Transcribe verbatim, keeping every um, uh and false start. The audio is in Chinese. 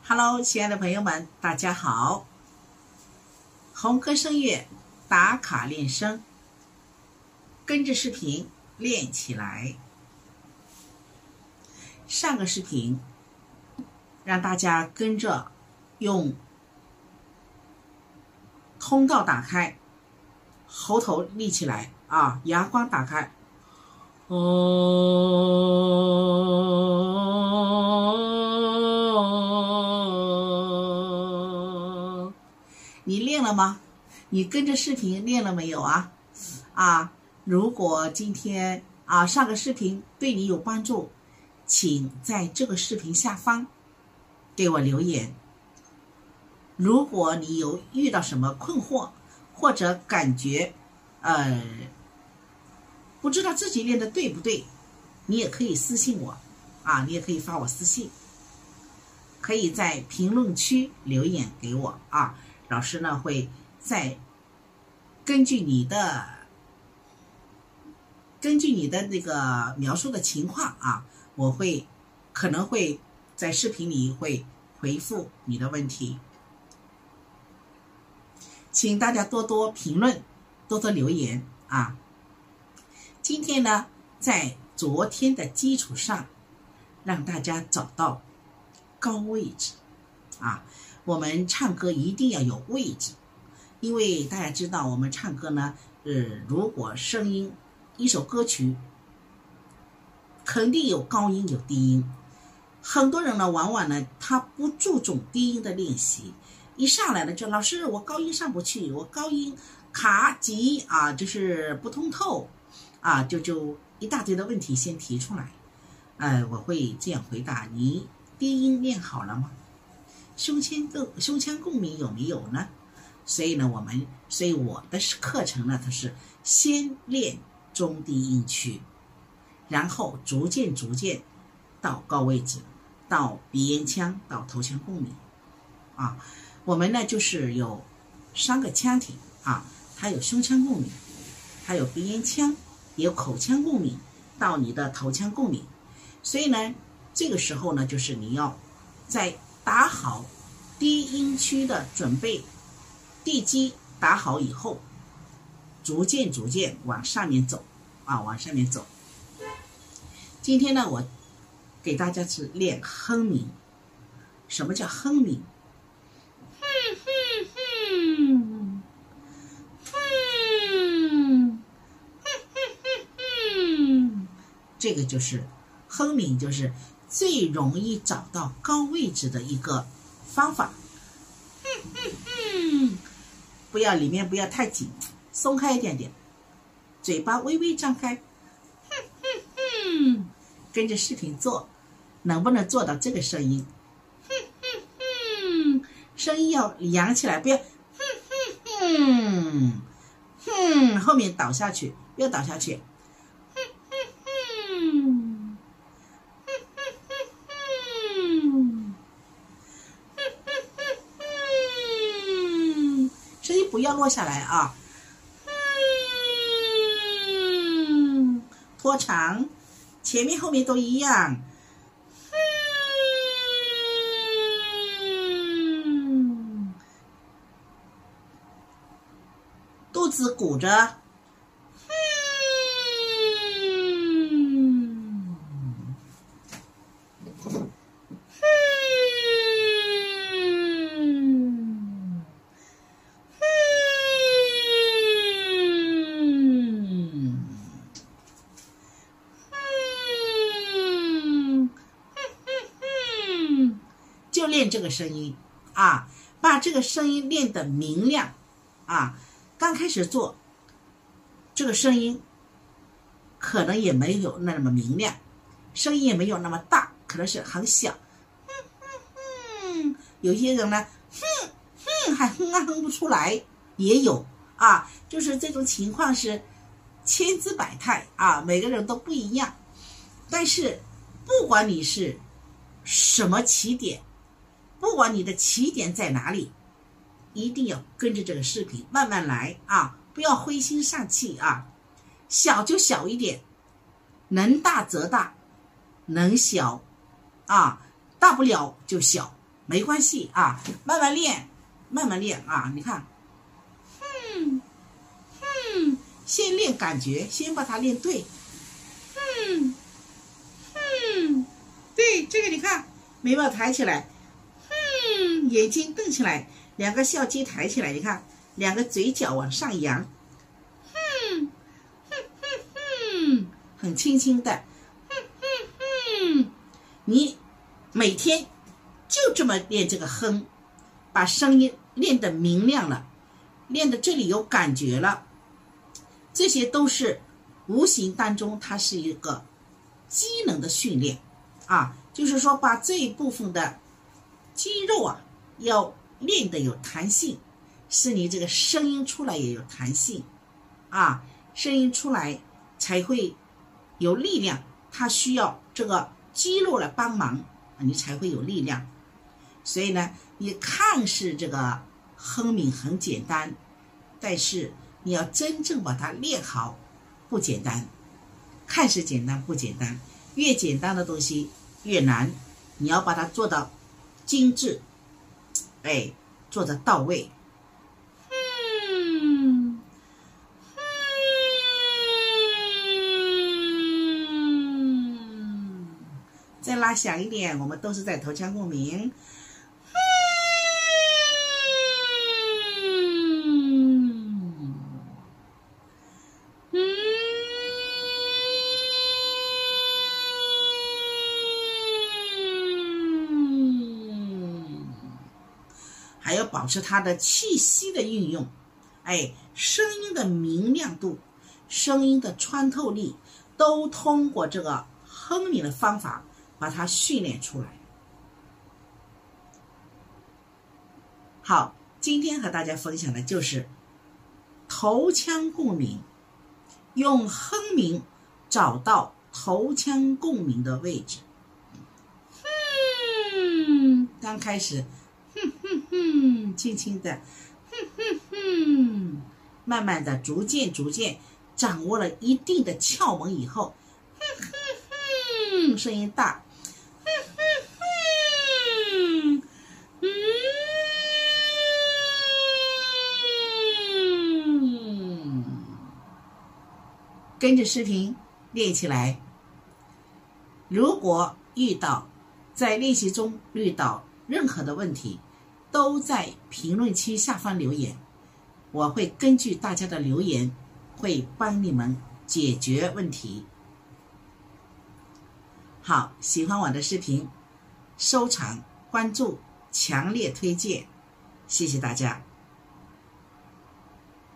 Hello， 亲爱的朋友们，大家好！红歌声乐打卡练声，跟着视频练起来。上个视频让大家跟着用通道打开，喉头立起来啊，牙关打开。哦，你练了吗？你跟着视频练了没有啊？啊，如果今天啊上个视频对你有帮助，请在这个视频下方给我留言。如果你有遇到什么困惑，或者感觉呃不知道自己练的对不对，你也可以私信我啊，你也可以发我私信，可以在评论区留言给我啊，老师呢会再根据你的根据你的那个描述的情况啊，我会可能会在视频里会回复你的问题，请大家多多评论，多多留言啊。今天呢，在昨天的基础上，让大家找到高位置啊。我们唱歌一定要有位置，因为大家知道，我们唱歌呢，呃，如果声音一首歌曲肯定有高音有低音，很多人呢，往往呢，他不注重低音的练习，一上来呢，就老师我高音上不去，我高音卡急啊，就是不通透。啊，就就一大堆的问题先提出来，呃，我会这样回答：你低音练好了吗？胸腔共胸腔共鸣有没有呢？所以呢，我们所以我的课程呢，它是先练中低音区，然后逐渐逐渐到高位置，到鼻咽腔，到头腔共鸣。啊，我们呢就是有三个腔体啊，它有胸腔共鸣，它有鼻咽腔。有口腔共鸣到你的头腔共鸣，所以呢，这个时候呢，就是你要在打好低音区的准备，地基打好以后，逐渐逐渐往上面走啊，往上面走。今天呢，我给大家是练哼鸣。什么叫哼鸣？哼哼哼。这个就是哼鸣，就是最容易找到高位置的一个方法。哼哼哼，不要里面不要太紧，松开一点点，嘴巴微微张开。哼哼哼，跟着视频做，能不能做到这个声音？哼哼哼，声音要扬起来，不要哼哼哼，哼后面倒下去，不要倒下去。不要落下来啊！嗯，拖长，前面后面都一样。嗯，肚子鼓着。就练这个声音啊，把这个声音练得明亮啊。刚开始做这个声音可能也没有那么明亮，声音也没有那么大，可能是很小。哼哼哼，有些人呢，哼哼还哼啊哼不出来，也有啊，就是这种情况是千姿百态啊，每个人都不一样。但是不管你是什么起点，不管你的起点在哪里，一定要跟着这个视频慢慢来啊，不要灰心丧气啊。小就小一点，能大则大，能小啊，大不了就小， 没关系啊，慢慢练，慢慢练啊！你看，嗯嗯，先练感觉，先把它练对，嗯嗯，对，这个你看，眉毛抬起来，嗯，眼睛瞪起来，两个笑肌抬起来，你看，两个嘴角往上扬，嗯哼哼哼，很轻轻的，哼哼哼，你每天就这么练这个哼，把声音练得明亮了，练的这里有感觉了，这些都是无形当中它是一个机能的训练啊，就是说把这一部分的肌肉啊要练得有弹性，使你这个声音出来也有弹性啊，声音出来才会有力量，它需要这个肌肉来帮忙，你才会有力量。所以呢，你看是这个哼鸣很简单，但是你要真正把它练好不简单，看是简单不简单，越简单的东西越难，你要把它做到精致，哎，做得到位。嗯嗯，再拉响一点，我们都是在头腔共鸣。还要保持它的气息的运用，哎，声音的明亮度，声音的穿透力，都通过这个哼鸣的方法把它训练出来。好，今天和大家分享的就是头腔共鸣，用哼鸣找到头腔共鸣的位置。嗯，刚开始哼哼哼，轻轻的，哼哼哼，慢慢的，逐渐逐渐掌握了一定的窍门以后，哼哼哼，声音大，哼哼哼，嗯，跟着视频练起来。如果遇到在练习中遇到任何的问题，都在评论区下方留言，我会根据大家的留言会帮你们解决问题。好，喜欢我的视频，收藏关注，强烈推荐，谢谢大家。